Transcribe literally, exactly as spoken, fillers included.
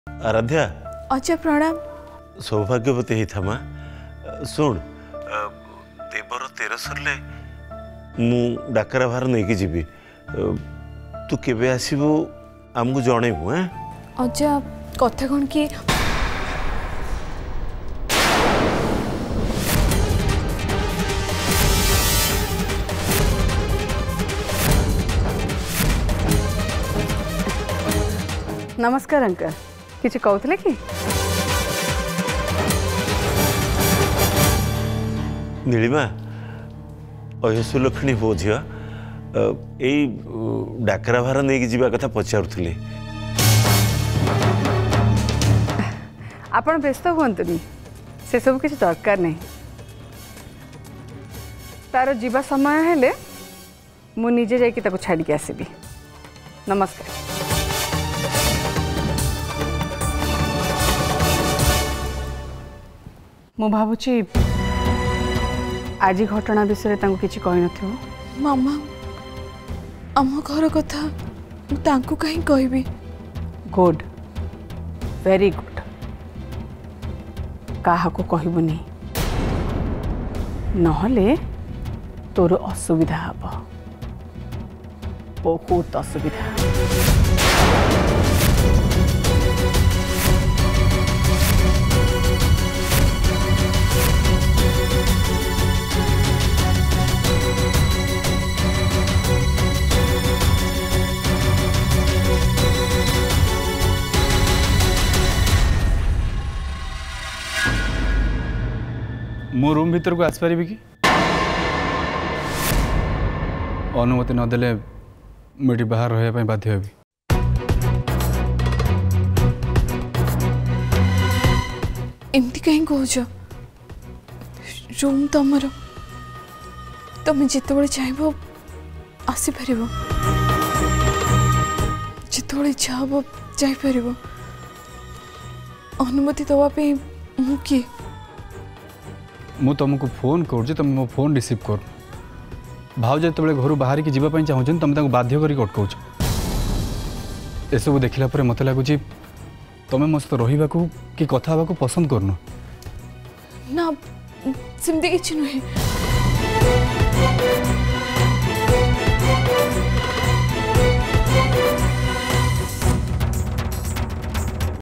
आराध्या अच्छा प्रणाम। सौभाग्यवती ही था माँ। शुण देवर तेर सरले मु डाकरा भार नहीं कि जीवी तू केबे आसीबु आमको जणेबु। हैं अच्छा कथा कौन कि नमस्कार अंकल किसी कहते कि नीलिमा अयसुलक्षणी हो झिया यही डाकरा भार नहीं जीवा कथा पचारुले। आपण व्यस्त हुंतुनी से सब किसी दरकार नहीं। तार जीवा समय हेले मु निजे जाइए ताको छाड़ी के आसबि। नमस्कार। मु भावुची आज घटना विषय तांको किछि कहि नथिबो। मामा आम घर कथा तांको कहीं कहबी। गुड वेरी गुड काहा को कहबुनी नहले तोर असुविधा हबो बहुत असुविधा। मो रूम भीतर को आसपारि कि अनुमति नदेले मुझे बाहर रहा बाध्य हेबी। एमती कहीं कौच रूम तमर तुम जिते चाहब आसीपर जिते इच्छा हम जापर अनुमति दवाई मु किए मु तुमको फोन कर तुम मो फोन रिसीव कर भाउज जो घर बाहर की जावाई चाहूँ तुम बाध्य कर अटकाउच। एसबू देखला मत लगुच तुम मो सहित रहा कि कथा हाँ पसंद करन ना सेमती किछि नुहे।